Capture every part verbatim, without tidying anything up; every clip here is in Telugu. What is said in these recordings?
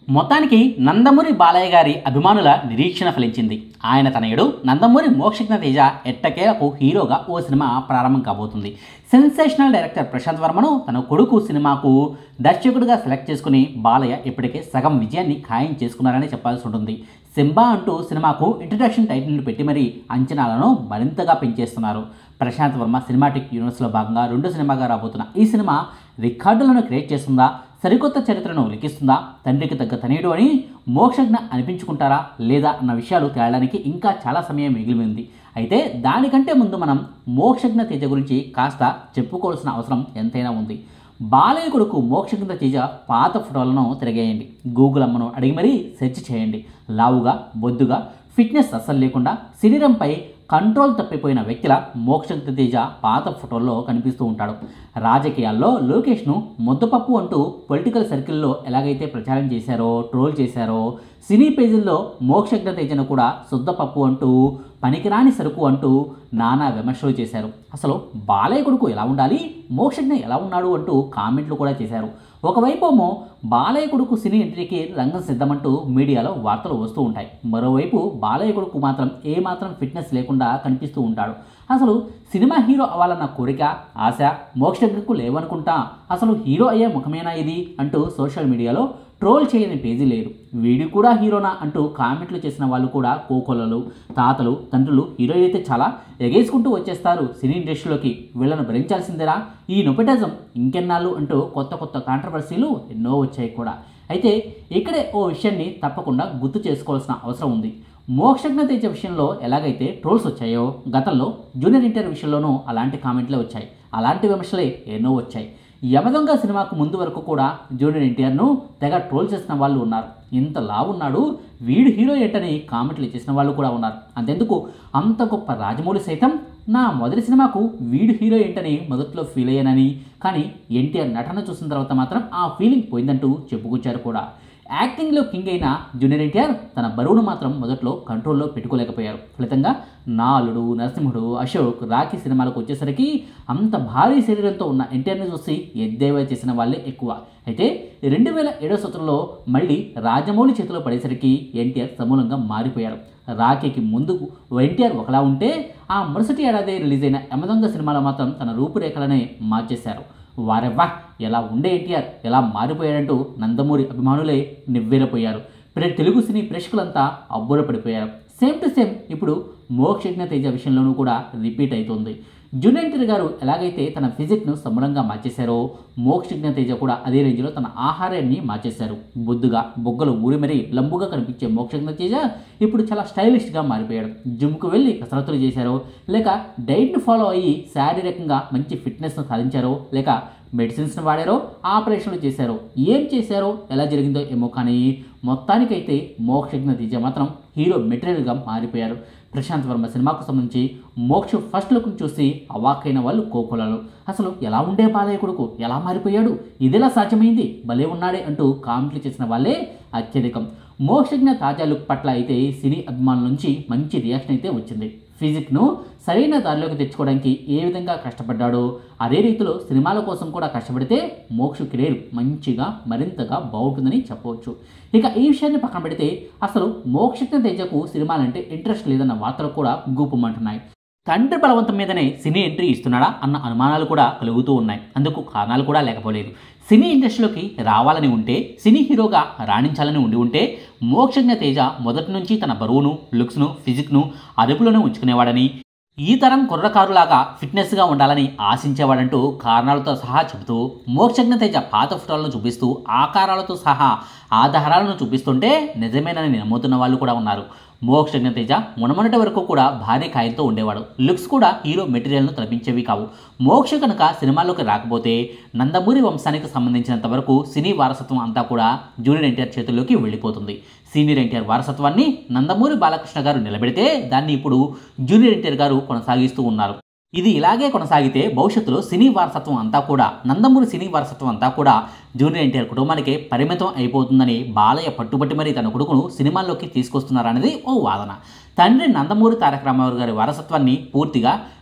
మొత్తానికి నందమూరి బాలయ్య గారి అభిమానుల నిరీక్షణ ఫలించింది. ఆయన తనయుడు నందమూరి మోక్షజ్ఞ తేజ ఎట్టకేలకు హీరోగా ఓ సినిమా ప్రారంభం కాబోతుంది. సెన్సేషనల్ డైరెక్టర్ ప్రశాంత్ వర్మను తన కొడుకు సినిమాకు దర్శకుడిగా సెలెక్ట్ చేసుకుని బాలయ్య ఇప్పటికే సగం విజయాన్ని ఖాయం చేసుకున్నారని చెప్పాల్సి ఉంటుంది. సింబా అంటూ సినిమాకు ఇంట్రడక్షన్ టైటిల్ను పెట్టి మరీ అంచనాలను మరింతగా పెంచేస్తున్నారు. ప్రశాంత్ వర్మ సినిమాటిక్ యూనివర్స్లో భాగంగా రెండు సినిమాగా రాబోతున్న ఈ సినిమా రికార్డులను క్రియేట్ చేస్తుందా, సరికొత్త చరిత్రను లిఖిస్తుందా, తండ్రికి తగ్గ తనయుడు అని మోక్షజ్ఞ అనిపించుకుంటారా లేదా అన్న విషయాలు తేలడానికి ఇంకా చాలా సమయం మిగిలి ఉంది. అయితే దానికంటే ముందు మనం మోక్షజ్ఞ తేజ గురించి కాస్త చెప్పుకోవాల్సిన అవసరం ఎంతైనా ఉంది. బాలయ్య కొడుకు మోక్షజ్ఞ తేజ పాత ఫోటోలను తిరగేయండి, గూగుల్ అమ్మను అడిగి మరీ సెర్చ్ చేయండి. లావుగా, బొద్దుగా, ఫిట్నెస్ అస్సలు లేకుండా శరీరంపై కంట్రోల్ తప్పిపోయిన వ్యక్తిలా మోక్షజ్ఞ తేజ పాత ఫోటోల్లో కనిపిస్తూ ఉంటాడు. రాజకీయాల్లో లోకేష్ను ముద్దపప్పు అంటూ పొలిటికల్ సర్కిల్లో ఎలాగైతే ప్రచారం చేశారో, ట్రోల్ చేశారో, సినీ పేజీల్లో మోక్షజ్ఞ తేజను కూడా శుద్ధపప్పు అంటూ, పనికిరాని సరుకు అంటూ నానా విమర్శలు చేశారు. అసలు బాలయ్య కొడుకు ఎలా ఉండాలి, మోక్షజ్ఞ ఎలా ఉన్నాడు అంటూ కామెంట్లు కూడా చేశారు. ఒకవైపేమో బాలయ్య కొడుకు సినీ ఎంట్రీకి రంగం సిద్ధమంటూ మీడియాలో వార్తలు వస్తూ ఉంటాయి. మరోవైపు బాలయ్య కొడుకు మాత్రం ఏమాత్రం ఫిట్నెస్ లేకుండా కనిపిస్తూ ఉంటాడు. అసలు సినిమా హీరో అవ్వాలన్న కోరిక, ఆశ మోక్షజ్ఞకు లేవనుకుంటా. అసలు హీరో అయ్యే ముఖమేనా ఇది అంటూ సోషల్ మీడియాలో ట్రోల్ చేయని పేజీ లేదు. వీడు కూడా హీరోనా అంటూ కామెంట్లు చేసిన వాళ్ళు కూడా కోకొల్లలు, తాతలు, తండ్రులు హీరో అయితే చాలా ఎగేసుకుంటూ వచ్చేస్తారు సినీ ఇండస్ట్రీలోకి, వీళ్ళను భరించాల్సిందేనా, ఈ నొపెటిజం ఇంకెన్నాళ్ళు అంటూ కొత్త కొత్త కాంట్రవర్సీలు ఎన్నో వచ్చాయి కూడా. అయితే ఇక్కడే ఓ విషయాన్ని తప్పకుండా గుర్తు చేసుకోవాల్సిన అవసరం ఉంది. మోక్షజ్ఞ తేజ విషయంలో ఎలాగైతే ట్రోల్స్ వచ్చాయో, గతంలో జూనియర్ ఎన్టీఆర్ విషయంలోనూ అలాంటి కామెంట్లే వచ్చాయి, అలాంటి విమర్శలే ఎన్నో వచ్చాయి. యమదొంగ సినిమాకు ముందు వరకు కూడా జూనియర్ ఎన్టీఆర్ను తెగ ట్రోల్ చేసిన వాళ్ళు ఉన్నారు. ఇంత లావున్నాడు, వీడు హీరో ఏంటని కామెంట్లు చేసిన వాళ్ళు కూడా ఉన్నారు. అంతెందుకు, అంత గొప్ప రాజమౌళి సైతం నా మొదటి సినిమాకు వీడు హీరో ఏంటని మొదట్లో ఫీల్ అయ్యానని, కానీ ఎన్టీఆర్ నటన చూసిన తర్వాత మాత్రం ఆ ఫీలింగ్ పోయిందంటూ చెప్పుకొచ్చారు కూడా. యాక్టింగ్లో కింగ్ అయిన జూనియర్ ఎన్టీఆర్ తన బరువును మాత్రం మొదట్లో కంట్రోల్లో పెట్టుకోలేకపోయారు. ఫలితంగా నాలుడు, నరసింహుడు, అశోక్, రాఖీ సినిమాలకు వచ్చేసరికి అంత భారీ శరీరంతో ఉన్న ఎన్టీఆర్ని చూసి ఎద్దేవా చేసిన వాళ్ళే ఎక్కువ. అయితే రెండు వేల ఏడో సంవత్సరంలో మళ్ళీ రాజమౌళి చేతిలో పడేసరికి ఎన్టీఆర్ సమూలంగా మారిపోయారు. రాఖీకి ముందు ఎన్టీఆర్ ఒకలా ఉంటే, ఆ మరుసటి ఏడాది రిలీజ్ అయిన యమదొంగ సినిమాలో మాత్రం తన రూపురేఖలనే మార్చేశారు. వారెవ్వా, ఎలా ఉండే ఎన్టీఆర్ ఎలా మారిపోయాడంటూ నందమూరి అభిమానులే నివ్వెరపోయారు. ప్రతి తెలుగు సినీ ప్రేక్షకులంతా అబ్బుర పడిపోయారు. సేమ్ టు సేమ్ ఇప్పుడు మోక్షజ్ఞ తేజ విషయంలోనూ కూడా రిపీట్ అవుతుంది. జూనియర్ ఎన్టీఆర్ గారు ఎలాగైతే తన ఫిజిక్ను సమూలంగా మార్చేశారో, మోక్షజ్ఞ తేజ కూడా అదే రేంజ్లో తన ఆహారాన్ని మార్చేశారు. బొద్దుగా, బొగ్గలు ఊరి మరీ లంబుగా కనిపించే మోక్షజ్ఞ తేజ ఇప్పుడు చాలా స్టైలిష్గా మారిపోయాడు. జిమ్కు వెళ్ళి కసరత్తులు చేశారో, లేక డైట్ను ఫాలో అయ్యి శారీరకంగా మంచి ఫిట్నెస్ను సాధించారో, లేక మెడిసిన్స్ను వాడారో, ఆపరేషన్లు చేశారో, ఏం చేశారో, ఎలా జరిగిందో ఏమో, కానీ మొత్తానికైతే మోక్షజ్ఞ తేజ మాత్రం హీరో మెటీరియల్గా మారిపోయారు. ప్రశాంత్ వర్మ సినిమాకు సంబంధించి మోక్ష ఫస్ట్ లుక్ను చూసి అవాక్కైన వాళ్ళు కోకొలలు. అసలు ఎలా ఉండే బాలయ్య కొడుకు ఎలా మారిపోయాడు, ఇదిలా సాధ్యమైంది, భలే ఉన్నాడే అంటూ కామెంట్లు చేసిన వాళ్ళే అత్యధికం. మోక్షజ్ఞ తాజా లుక్ పట్ల అయితే సినీ అభిమానుల నుంచి మంచి రియాక్షన్ అయితే వచ్చింది. ఫిజిక్ను సరైన దారిలోకి తెచ్చుకోవడానికి ఏ విధంగా కష్టపడ్డాడో అదే రీతిలో సినిమాల కోసం కూడా కష్టపడితే మోక్ష కెరీర్ మంచిగా మరింతగా బాగుంటుందని చెప్పవచ్చు. ఇక ఈ విషయాన్ని పక్కన పెడితే అసలు మోక్షజ్ఞ తేజకు సినిమాలంటే ఇంట్రెస్ట్ లేదన్న వార్తలు కూడా గుప్పమంటున్నాయి. తండ్రి బలవంతం మీదనే సినీ ఎంట్రీ ఇస్తున్నాడా అన్న అనుమానాలు కూడా కలుగుతూ ఉన్నాయి. అందుకు కారణాలు కూడా లేకపోలేదు. సినీ ఇండస్ట్రీలోకి రావాలని ఉంటే, సినీ హీరోగా రాణించాలని ఉండి ఉంటే మోక్షజ్ఞ తేజ మొదటి నుంచి తన బరువును, లుక్స్ను, ఫిజిక్ను అదుపులోనే ఉంచుకునేవాడని, ఈ తరం కుర్రకారులాగా ఫిట్నెస్గా ఉండాలని ఆశించేవాడంటూ కారణాలతో సహా చెబుతూ, మోక్షజ్ఞ తేజ పాత ఫోటోలను చూపిస్తూ ఆకారాలతో సహా ఆధారాలను చూపిస్తుంటే నిజమేనని నమ్ముతున్న వాళ్ళు కూడా ఉన్నారు. మోక్షజ్ఞ తేజ మొనమొనటి వరకు కూడా భారీ కాయంతో ఉండేవాడు. లుక్స్ కూడా హీరో మెటీరియల్ను తలపించేవి కావు. మోక్ష కనుక సినిమాల్లోకి రాకపోతే నందమూరి వంశానికి సంబంధించినంత వరకు సినీ వారసత్వం అంతా కూడా జూనియర్ ఎన్టీఆర్ చేతుల్లోకి వెళ్ళిపోతుంది. సీనియర్ ఎన్టీఆర్ వారసత్వాన్ని నందమూరి బాలకృష్ణ గారు నిలబెడితే దాన్ని ఇప్పుడు జూనియర్ ఎన్టీఆర్ గారు కొనసాగిస్తూ ఉన్నారు. ఇది ఇలాగే కొనసాగితే భవిష్యత్తులో సినీ వారసత్వం అంతా కూడా, నందమూరి సినీ వారసత్వం అంతా కూడా జూనియర్ ఎన్టీఆర్ కుటుంబానికి పరిమితం అయిపోతుందని బాలయ్య పట్టుబట్టి మరీ తన కొడుకును సినిమాల్లోకి తీసుకొస్తున్నారనేది ఓ వాదన. తండ్రి నందమూరి తారక రామారావు గారి వారసత్వాన్ని పూర్తిగా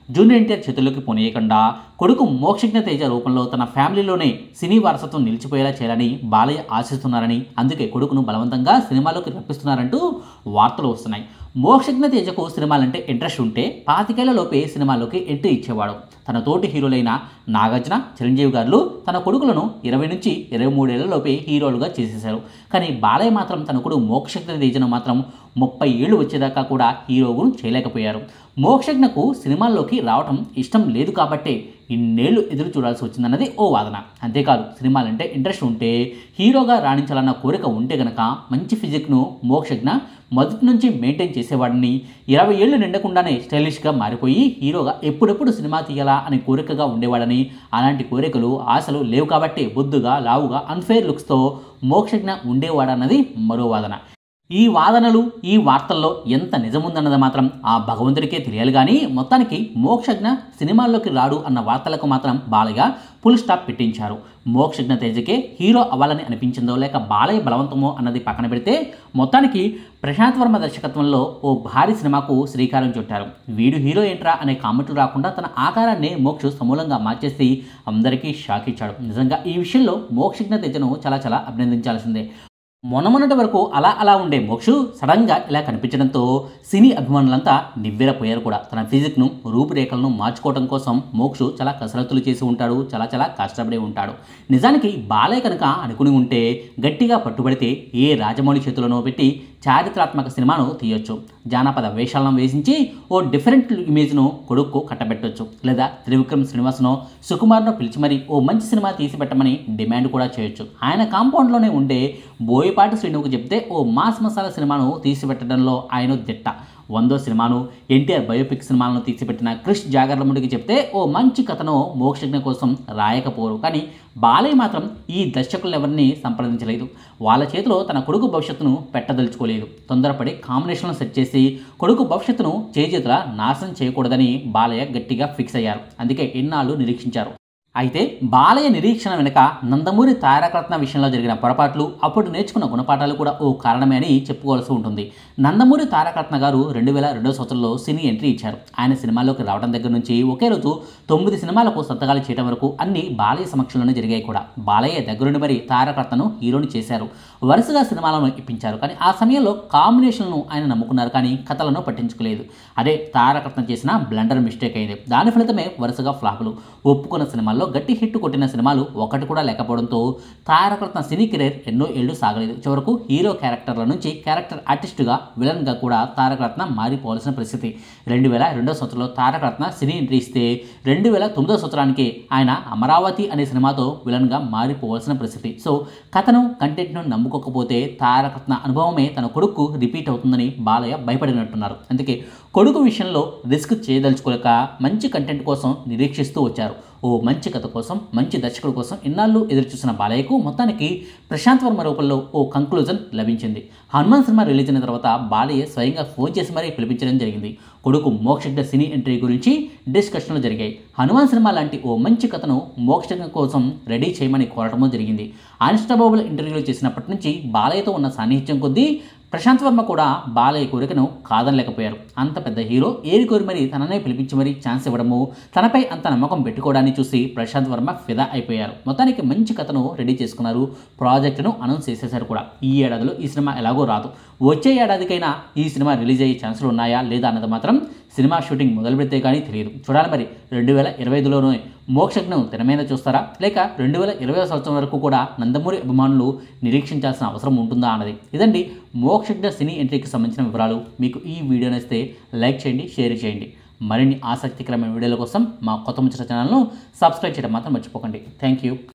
జూనియర్ ఎన్టీఆర్ చేతుల్లోకి పోనీయకుండా కొడుకు మోక్షజ్ఞ తేజ రూపంలో తన ఫ్యామిలీలోనే సినీ వారసత్వం నిలిచిపోయేలా చేయాలని బాలయ్య ఆశిస్తున్నారని, అందుకే కొడుకును బలవంతంగా సినిమాలోకి రప్పిస్తున్నారంటూ వార్తలు వస్తున్నాయి. మోక్షజ్ఞ తేజకు సినిమాలంటే ఇంట్రెస్ట్ ఉంటే పాతికేళ్లలోపే సినిమాలోకి ఎంట్రీ ఇచ్చేవాడు. తన తోటి హీరోలైన నాగార్జున, చిరంజీవి గారు తన కొడుకులను ఇరవై నుంచి ఇరవై మూడేళ్లలోపే హీరోలుగా చేసేశారు. కానీ బాలయ్య మాత్రం తన కొడుకు మోక్షజ్ఞ తేజను మాత్రం ముప్పై ఏళ్ళు వచ్చేదాకా కూడా హీరోను చేయలేకపోయారు. మోక్షజ్ఞకు సినిమాల్లోకి రావటం ఇష్టం లేదు కాబట్టే ఇన్నేళ్లు ఎదురు చూడాల్సి వచ్చిందన్నది ఓ వాదన. అంతేకాదు, సినిమాలంటే ఇంట్రెస్ట్ ఉంటే హీరోగా రాణించాలన్న కోరిక ఉంటే గనక మంచి ఫిజిక్ను మోక్షజ్ఞ మొదటి నుంచి మెయింటైన్ చేసేవాడిని. ఇరవై ఏళ్ళు నిండకుండానే స్టైలిష్గా మారిపోయి హీరోగా ఎప్పుడెప్పుడు సినిమా తీయాలా అనే కోరికగా ఉండేవాడని, అలాంటి కోరికలు ఆశలు లేవు కాబట్టి బొద్దుగా లావుగా అన్ఫేర్ లుక్స్తో మోక్షజ్ఞ ఉండేవాడన్నది మరో వాదన. ఈ వాదనలు ఈ వార్తల్లో ఎంత నిజముందన్నది మాత్రం ఆ భగవంతుడికే తెలియాలి. కానీ మొత్తానికి మోక్షజ్ఞ సినిమాల్లోకి రాడు అన్న వార్తలకు మాత్రం బాలయ్య ఫుల్ స్టాప్ పెట్టించారు. మోక్షజ్ఞ తేజకే హీరో అవ్వాలని అనిపించిందో లేక బాలయ్య బలవంతమో అన్నది పక్కన పెడితే మొత్తానికి ప్రశాంత్ వర్మ దర్శకత్వంలో ఓ భారీ సినిమాకు శ్రీకారం చుట్టారు. వీడు హీరో ఏంట్రా అనే కామెంట్లు రాకుండా తన ఆకారాన్ని మోక్ష సమూలంగా మార్చేసి అందరికీ షాక్ ఇచ్చాడు. నిజంగా ఈ విషయంలో మోక్షజ్ఞ తేజను చాలా చాలా అభినందించాల్సిందే. మొన్నమొన్నటి వరకు అలా అలా ఉండే మోక్షు సడన్గా ఇలా కనిపించడంతో సినీ అభిమానులంతా నివ్వెరపోయారు కూడా. తన ఫిజిక్ను రూపురేఖలను మార్చుకోవడం కోసం మోక్షు చాలా కసరత్తులు చేసి ఉంటాడు, చాలా చాలా కష్టపడి ఉంటాడు. నిజానికి బాలయ్య కనుక అనుకుని ఉంటే గట్టిగా పట్టుబడితే ఏ రాజమౌళి చేతులను పెట్టి చారిత్రాత్మక సినిమాను తీయొచ్చు. జానపద వేషాలను వేసించి ఓ డిఫరెంట్ ఇమేజ్ను కొడుకు కట్టబెట్టొచ్చు. లేదా త్రివిక్రమ్ శ్రీనివాస్నో సుకుమార్నో పిలిచి మరీ ఓ మంచి సినిమా తీసి పెట్టమని డిమాండ్ కూడా చేయొచ్చు. ఆయన కాంపౌండ్లోనే ఉండే బోయపాటి శ్రీనుకు చెప్తే ఓ మాస్ మసాలా సినిమాను తీసి పెట్టడంలో ఆయన దిట్ట. వందో సినిమాను, ఎన్టీఆర్ బయోపిక్ సినిమాలను తీసిపెట్టిన క్రిష్ జాగర్లముడికి చెప్తే ఓ మంచి కథను మోక్షజ్ఞ కోసం రాయకపోరు. కానీ బాలయ్య మాత్రం ఈ దర్శకులను ఎవరిని సంప్రదించలేదు. వాళ్ళ చేతిలో తన కొడుకు భవిష్యత్తును పెట్టదలుచుకోలేదు. తొందరపడి కాంబినేషన్లు సెట్ చేసి కొడుకు భవిష్యత్తును చేజేతుల నాశనం చేయకూడదని బాలయ్య గట్టిగా ఫిక్స్ అయ్యారు. అందుకే ఇన్నాళ్ళు నిరీక్షించారు. అయితే బాలయ్య నిరీక్షణ వెనుక నందమూరి తారకరత్న విషయంలో జరిగిన పొరపాట్లు, అప్పుడు నేర్చుకున్న గుణపాఠాలు కూడా ఓ కారణమే అని చెప్పుకోవాల్సి ఉంటుంది. నందమూరి తారకరత్న గారు రెండు వేల రెండో సంవత్సరంలో సినీ ఎంట్రీ ఇచ్చారు. ఆయన సినిమాల్లోకి రావడం దగ్గర నుంచి ఒకే రోజు తొమ్మిది సినిమాలకు సంతకాలు చేయడం వరకు అన్ని బాలయ్య సమక్షంలోనే జరిగాయి కూడా. బాలయ్య దగ్గరుండి మరి తారకరత్నను హీరోని చేశారు. వరుసగా సినిమాలను ఇప్పించారు. కానీ ఆ సమయంలో కాంబినేషన్లను ఆయన నమ్ముకున్నారు, కానీ కథలను పట్టించుకోలేదు. అదే తారకరత్న చేసిన బ్లండర్ మిస్టేక్ అయింది. దాని ఫలితమే వరుసగా ఫ్లాపులు. ఒప్పుకున్న సినిమాల్లో గట్టి హిట్ కొట్టిన సినిమాలు ఒకటి కూడా లేకపోవడంతో తారకరత్న సినీ కెరీర్ ఎన్నో ఏళ్లు సాగలేదు. చివరకు హీరో క్యారెక్టర్ల నుంచి క్యారెక్టర్ ఆర్టిస్టుగా విలన్గా కూడా తారకరత్న మారిపోవాల్సిన పరిస్థితి. రెండు వేల రెండో సంవత్సరంలో తారకరత్న సినీ ఎంట్రీ ఇస్తే రెండు వేల తొమ్మిదో సంవత్సరానికి ఆయన అమరావతి అనే సినిమాతో విలన్గా మారిపోవాల్సిన పరిస్థితి. సో కథను కంటెంట్ను నమ్ముకోకపోతే తారకరత్న అనుభవమే తన కొడుకు రిపీట్ అవుతుందని బాలయ్య భయపడినట్టున్నారు. అందుకే కొడుకు విషయంలో రిస్క్ చేయదలుచుకోలేక మంచి కంటెంట్ కోసం నిరీక్షిస్తూ వచ్చారు. ఓ మంచి కథ కోసం, మంచి దర్శకుడు కోసం ఇన్నాళ్ళు ఎదురుచూసిన బాలయ్యకు మొత్తానికి ప్రశాంత్ వర్మ రూపంలో ఓ కంక్లూజన్ లభించింది. హనుమాన్ సినిమా రిలీజ్ అయిన తర్వాత బాలయ్య స్వయంగా ఫోన్ చేసి మరీ పిలిపించడం జరిగింది. కొడుకు మోక్షజ్ఞ సినీ ఎంట్రీ గురించి డిస్కషన్లు జరిగాయి. హనుమాన్ సినిమా లాంటి ఓ మంచి కథను మోక్షజ్ఞ కోసం రెడీ చేయమని కోరటమూ జరిగింది. అన్స్టబుల్ ఇంటర్వ్యూలు చేసినప్పటి నుంచి బాలయ్యతో ఉన్న సాన్నిహిత్యం కొద్దీ ప్రశాంత్ వర్మ కూడా బాలయ్య కోరికను కాదనలేకపోయారు. అంత పెద్ద హీరో ఏరి కోరి మరీ తననే పిలిపించి మరీ ఛాన్స్ ఇవ్వడము, తనపై అంత నమ్మకం పెట్టుకోవడాన్ని చూసి ప్రశాంత్ వర్మ ఫిదా అయిపోయారు. మొత్తానికి మంచి కథను రెడీ చేసుకున్నారు. ప్రాజెక్టును అనౌన్స్ చేసేశారు కూడా. ఈ ఏడాదిలో ఈ సినిమా ఎలాగో రాదు. వచ్చే ఏడాదికైనా ఈ సినిమా రిలీజ్ అయ్యే ఛాన్సులు ఉన్నాయా లేదా అన్నది మాత్రం సినిమా షూటింగ్ మొదలు పెడితే కానీ తెలియదు. చూడాలి మరి రెండు వేల ఇరవై ఐదులోనే మోక్షజ్ఞను తెర మీద చూస్తారా, లేక రెండు వేల ఇరవై సంవత్సరం వరకు కూడా నందమూరి అభిమానులు నిరీక్షించాల్సిన అవసరం ఉంటుందా అన్నది. ఇదండి మోక్షజ్ఞ సినీ ఎంట్రీకి సంబంధించిన వివరాలు. మీకు ఈ వీడియో నచ్చితే లైక్ చేయండి, షేర్ చేయండి. మరిన్ని ఆసక్తికరమైన వీడియోల కోసం మా కొత్త ముచ్చట ఛానల్ను సబ్స్క్రైబ్ చేయడం మాత్రం మర్చిపోకండి. Thank you.